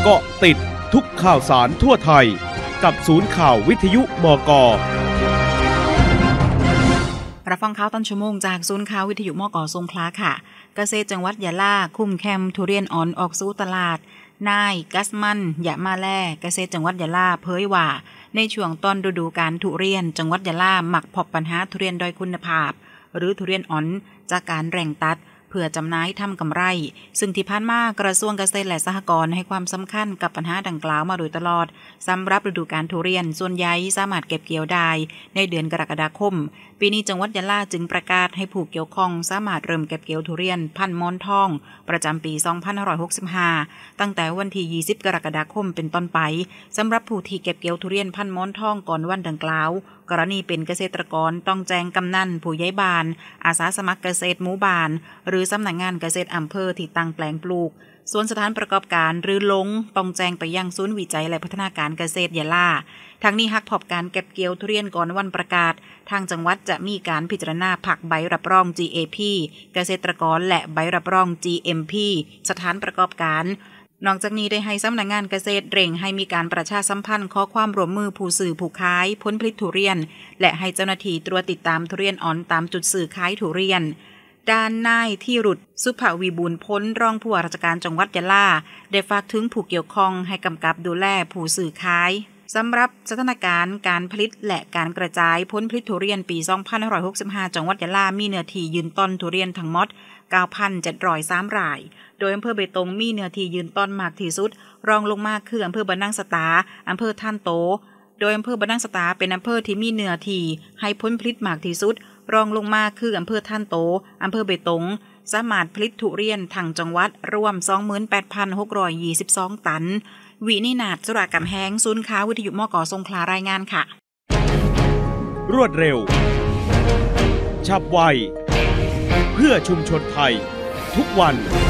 เกาะติดทุกข่าวสารทั่วไทยกับศูนย์ข่าววิทยุบก. รับฟังข่าวต้นชั่วโมงจากศูนย์ข่าววิทยุมก.สงขลาค่ะเกษตรจังหวัดยะลาคุมแคมทุเรียนอ่อนออกสู่ตลาดนายกัสมันยะมาแลเกษตรจังหวัดยะลาเผยว่าในช่วงต้นฤดูกาลทุเรียนจังหวัดยะลามักพบปัญหาทุเรียนด้อยคุณภาพหรือทุเรียนอ่อนจากการแร่งตัดเพื่อจำหน่ายทำกำไรซึ่งที่ผ่านมากระทรวงเกษตรและสหกรณ์ให้ความสำคัญกับปัญหาดังกล่าวมาโดยตลอดสำหรับฤดูกาลทุเรียนส่วนใหญ่สามารถเก็บเกี่ยวได้ในเดือนกรกฎาคมปีนี้จังหวัดยะลาจึงประกาศให้ผู้เกี่ยวข้องสามารถเริ่มเก็บเกี่ยวทุเรียนพันธุ์หมอนทองประจำปี 2565 ตั้งแต่วันที่ 20 กรกฎาคมเป็นต้นไปสำหรับผู้ที่เก็บเกี่ยวทุเรียนพันธุ์หมอนทองก่อนวันดังกล่าวกรณีเป็นเกษตรกรต้องแจ้งกำนันผู้ใหญ่บ้านอาสาสมัครเกษตรหมู่บ้านหรือสำนักงานเกษตรอำเภอที่ตั้งแปลงปลูกส่วนสถานประกอบการหรือลงต้องแจ้งไปยังศูนย์วิจัยและพัฒนาการเกษตรยะลาทั้งนี้หากพบการเก็บเกี่ยวทุเรียนก่อนวันประกาศทางจังหวัดจะมีการพิจารณาผักใบรับรอง GAP เกษตรกรและใบรับรอง GMP สถานประกอบการนอกจากนี้ได้ให้สำนักงานเกษตรเร่งให้มีการประชาสัมพันธ์ขอความร่วมมือผู้ซื้อผู้ขายผลผลิตทุเรียนและให้เจ้าหน้าที่ตรวจติดตามทุเรียนอ่อนตามจุดซื้อขายทุเรียนด้านนายที่รุดสุภวีบูรณ์พ้นรองผู้ว่าราชการจังหวัดยะลาได้ฝากถึงผู้เกี่ยวข้องให้กำกับดูแลผู้ซื้อขายสำหรับสถานการณ์การผลิตและการกระจายผลผลิตทุเรียนปี 2565 จังหวัดยะลามีเนื้อที่ยืนต้นทุเรียนทั้งหมด 9,703 รายโดยอำเภอเบตงมีเนื้อที่ยืนต้นมากที่สุดรองลงมาคืออำเภอบะนังสตาอำเภอท่านโตโดยอำเภอบะนังสตาเป็นอำเภอที่มีเนื้อที่ให้ผลผลิตมากที่สุดรองลงมาคืออำเภอท่านโตอำเภอเบตงสามารถผลิตทุเรียนทั้งจังหวัดรวม 28,622 ตันวินินาถ สุรากำแหงศูนย์ข่าววิทยุมก.สงขลารายงานค่ะรวดเร็วฉับไวเพื่อชุมชนไทยทุกวัน